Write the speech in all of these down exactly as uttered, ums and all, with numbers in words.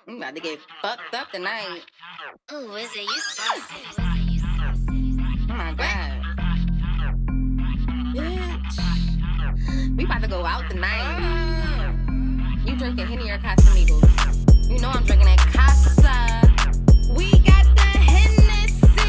We about to get fucked up tonight. Ooh, is it you saucy? Oh my god. Bitch. We about to go out tonight. You drinking Henny or Casamigos? You know I'm drinking that Casa. We got the Hennessy.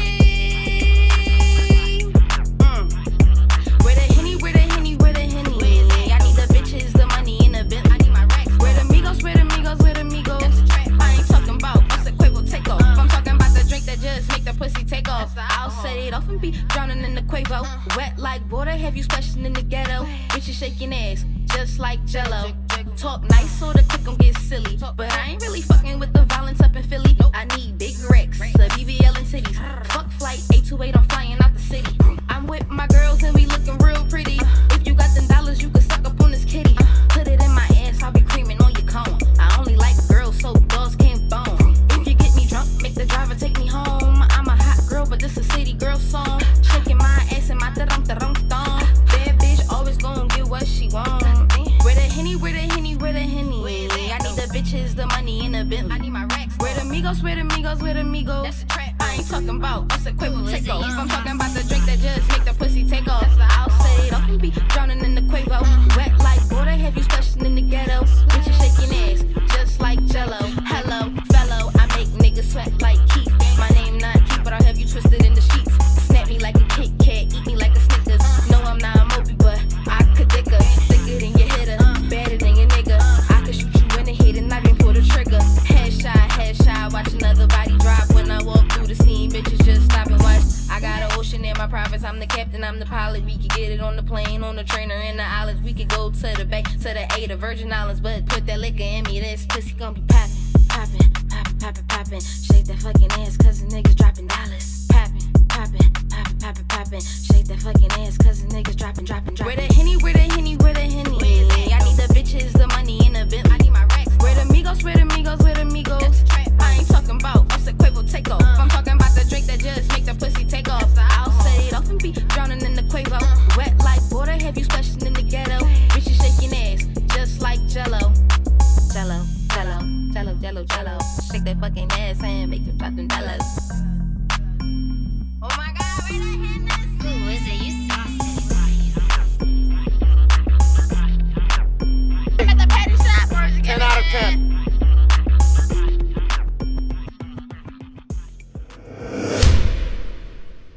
Mm. Where the Henny, where the Henny, where the Henny? I need the bitches, the money, and the bill. I need my racks. Where the Migos, where the Migos, where the Migos? That's a trap. I ain't talking about what's a Quavo takeoff. I'm talking about the drink that just make the pussy take off. I'll set it off and be drowning in the Quavo. Wet like water, have you splashing in the ghetto? Bitches shaking ass, just like Jello. Talk nice so the click gon' get silly. But I ain't really fucking with the violence up in Philly. I need big racks, a B B L and titties. Fuck flight eight two eight, I'm flying out the city. I'm with my girls and we looking real pretty. If you got them dollars, you can suck up on this kitty. Put it in my ass, I'll be creaming on your cone. I only like girls so dogs can't bone. If you get me drunk, make the driver take me home. I'm a hot girl, but this a city girl song. Shaking my ass and my ta-dum ta-dum thong. Bad bitch always gon' get what she want. Where the Henny, where the Henny, where the Henny? I need the bitches, the money, and the Bentley. I need my racks. Where the Migos, where the Migos, where the Migos? That's a trap. I ain't talking about what's a Quavo takeoff. I'm talking about the drink that just make the pussy take off. I'll say it off and be drowning in the Quavo. Wet like water, have you splashing in the ghetto? Bitches shaking ass, just like Jello. Hello, fellow, I make niggas sweat like Keith. My name not Keith, but I'll have you twisted in the sheets. Snap me like a Kit Kat, eat me like a Snickers. No, I'm not a Moby, but I could dick her. Thicker than your hitter, better than your nigga. I could shoot you in the head and not even pull the trigger. Headshot, headshot, watch another body drop. When I walk through the scene, bitches just stop and watch. I got an ocean in my privates, I'm the captain, I'm the pilot. We could get it on the plane, on the trainer, in the islands. We could go to the back, to the A, the Virgin Islands. But put that liquor in me, this pussy gon' be poppin', poppin', poppin', poppin', poppin'. Shake that fucking ass, cause the niggas dropping dollars. Poppin', poppin', poppin', poppin', poppin'. Shake that fucking ass, cause the niggas dropping, dropping, dropping. Where the Henny